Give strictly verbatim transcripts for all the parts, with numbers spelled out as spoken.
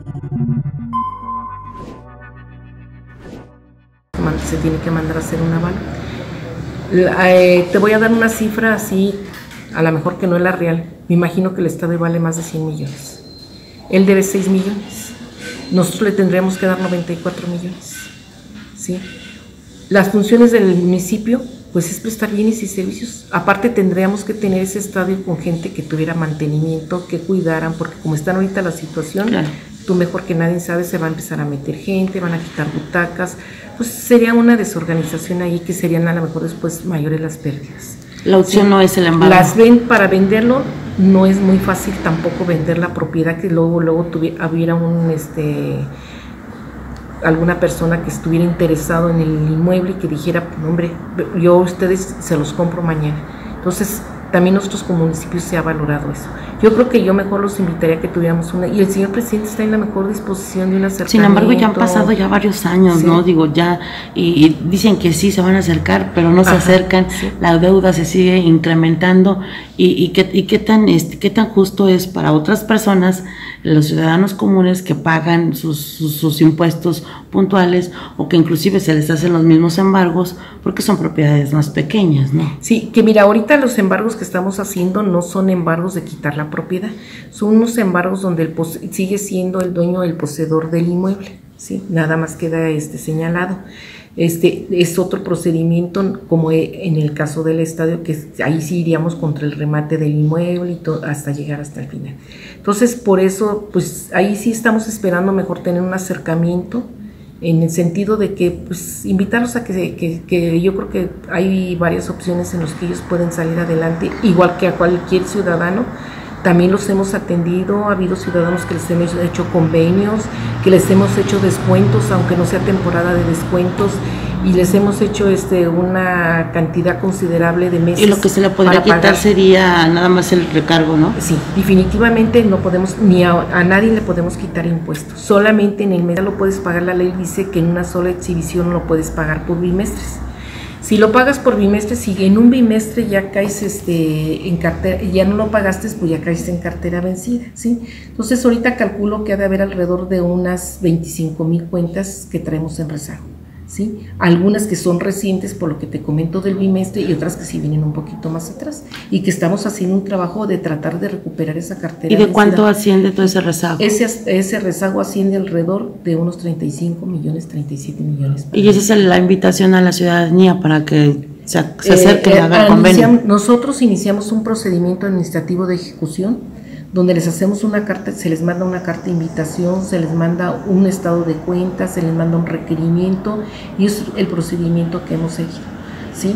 Se tiene que mandar a hacer un aval. Eh, te voy a dar una cifra así, a lo mejor que no es la real. Me imagino que el Estado vale más de cien millones. Él debe seis millones. Nosotros le tendríamos que dar noventa y cuatro millones. ¿Sí? Las funciones del municipio, pues es prestar bienes y servicios. Aparte tendríamos que tener ese estadio con gente que tuviera mantenimiento, que cuidaran, porque como están ahorita la situación, claro, tú mejor que nadie sabes, se va a empezar a meter gente, van a quitar butacas, pues sería una desorganización ahí que serían a lo mejor después mayores las pérdidas. La opción sí, no es el embargo. Las ven para venderlo, no es muy fácil tampoco vender la propiedad, que luego luego tuviera, hubiera un este alguna persona que estuviera interesado en el inmueble y que dijera, hombre, yo a ustedes se los compro mañana. Entonces también nosotros como municipio se ha valorado eso. Yo creo que yo mejor los invitaría a que tuviéramos una, y el señor presidente está en la mejor disposición de un acercamiento. Sin embargo, ya han pasado ya varios años, sí, ¿no? Digo, ya, y, y dicen que sí se van a acercar, pero no, ajá, se acercan, sí, la deuda se sigue incrementando, y, y, qué, y qué, tan, este, qué tan justo es para otras personas, los ciudadanos comunes que pagan sus, sus, sus impuestos puntuales, o que inclusive se les hacen los mismos embargos, porque son propiedades más pequeñas, ¿no? Sí, que mira, ahorita los embargos que estamos haciendo no son embargos de quitar la propiedad, son unos embargos donde el sigue siendo el dueño, el poseedor del inmueble, ¿sí? Nada más queda este señalado. Este es otro procedimiento, como en el caso del estadio, que ahí sí iríamos contra el remate del inmueble y todo, hasta llegar hasta el final. Entonces, por eso, pues ahí sí estamos esperando mejor tener un acercamiento, en el sentido de que, pues, invitarlos a que, que, que yo creo que hay varias opciones en las que ellos pueden salir adelante, igual que a cualquier ciudadano. También los hemos atendido, ha habido ciudadanos que les hemos hecho convenios, que les hemos hecho descuentos, aunque no sea temporada de descuentos, y les hemos hecho este una cantidad considerable de meses. Y lo que se le podría quitar pagar sería nada más el recargo, ¿no? Sí, definitivamente no podemos, ni a, a nadie le podemos quitar impuestos, solamente en el mes lo puedes pagar. La ley dice que en una sola exhibición lo puedes pagar por bimestres. Si lo pagas por bimestre, si en un bimestre ya caes este, en cartera, ya no lo pagaste, pues ya caes en cartera vencida, ¿sí? Entonces ahorita calculo que ha de haber alrededor de unas veinticinco mil cuentas que traemos en rezago, ¿sí? Algunas que son recientes por lo que te comento del bimestre, y otras que sí vienen un poquito más atrás, y que estamos haciendo un trabajo de tratar de recuperar esa cartera. ¿Y de vencida. Cuánto asciende todo ese rezago? Ese, ese rezago asciende alrededor de unos treinta y cinco millones, treinta y siete millones. Y esa es la invitación a la ciudadanía para que se, se acerquen eh, a hagan convenio. Nosotros iniciamos un procedimiento administrativo de ejecución, donde les hacemos una carta, se les manda una carta de invitación, se les manda un estado de cuentas, se les manda un requerimiento, y es el procedimiento que hemos seguido, ¿sí?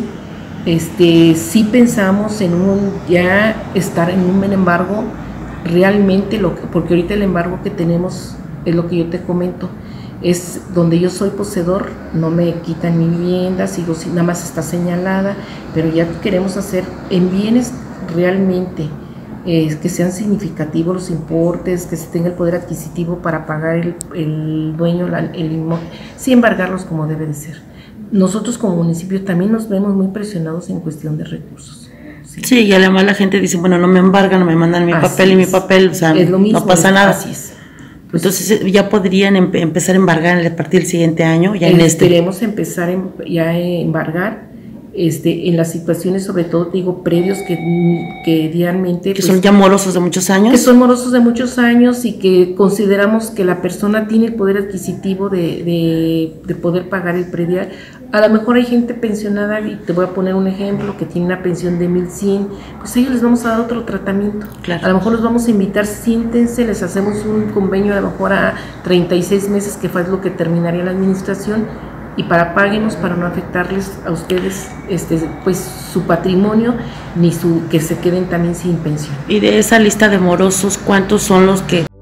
Este, sí pensamos en un, ya estar en un embargo, realmente, lo que, porque ahorita el embargo que tenemos es lo que yo te comento, es donde yo soy poseedor, no me quitan mi vivienda, sigo, nada más está señalada, pero ya queremos hacer en bienes realmente, Eh, que sean significativos los importes, que se tenga el poder adquisitivo para pagar el, el dueño la, el inmueble, sí embargarlos como debe de ser. Nosotros como municipio también nos vemos muy presionados en cuestión de recursos. Sí, sí, y además la gente dice, bueno, no me embargan, no me mandan mi así papel es. Y mi papel, o sea, mismo, no pasa es, nada. Así es. Pues, entonces ya podrían em empezar a embargar a partir del siguiente año, ya en este. Queremos empezar en, ya a embargar. Este, en las situaciones, sobre todo, te digo, previos que, que diariamente... Que pues, son ya morosos de muchos años. Que son morosos de muchos años y que consideramos que la persona tiene el poder adquisitivo de, de, de poder pagar el predial. A lo mejor hay gente pensionada, y te voy a poner un ejemplo, que tiene una pensión de mil cien, pues a ellos les vamos a dar otro tratamiento. Claro. A lo mejor los vamos a invitar, siéntense, les hacemos un convenio a lo mejor a treinta y seis meses, que fue lo que terminaría la administración, y para páguenos, para no afectarles a ustedes este pues su patrimonio, ni su que se queden también sin pensión. Y de esa lista de morosos, ¿cuántos son los que